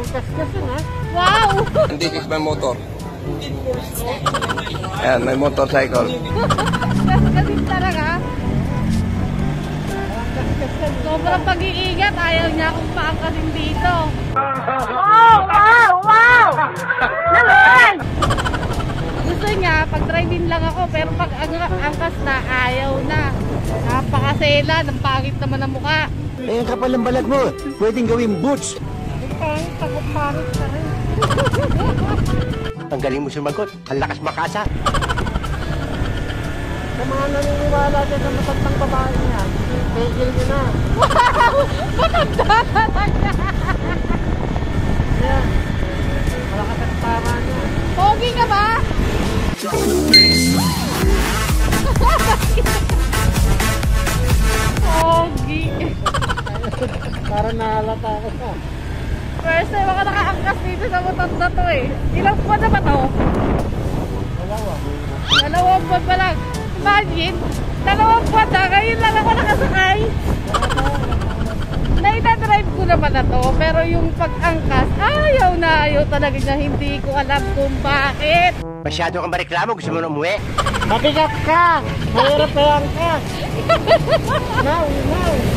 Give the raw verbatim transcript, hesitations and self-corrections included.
Angkas-kas yun, ha? Wow! This is my motor. Ayan, may motorcycle. Angkas-kasin talaga. Sobrang pag-iingat, ayaw niya akong paangkasin dito. Wow! Wow! Wow! Naman! Gusto niya, pag-drive-in lang ako, pero pag ang angkas na, ayaw na. Napakasela, ng pangit naman ang mukha. Eh, ang kapal ng balat mo, pwedeng gawing boots. Ang pangit, takot-pangit ka rin. Ang galing mo sumagot, ang lakas makasa. Sa mga naniniwala dyan sa matandang babae niya, pegil niya na. Wow! Matanda talaga! Ayan. Malakas ang tama niya. Pogi ka ba? Pogi. Para nahalata ako sa. First time ako nakaangkas dito sa motor na to eh. Ilang buwan na ba to? Dalawa. Dalawang buwan pa lang. Imagine, dalawang buwan na, ngayon lang ako nakasakay. Naitadrive ko naman na to, pero yung pag-angkas, ayaw na ayaw talaga niya. Hindi ko alam kung bakit. Masyado kang mareklamo, gusto mo na umuwi? Mabigat ka! Mahirap pa yung angkas! Now, now!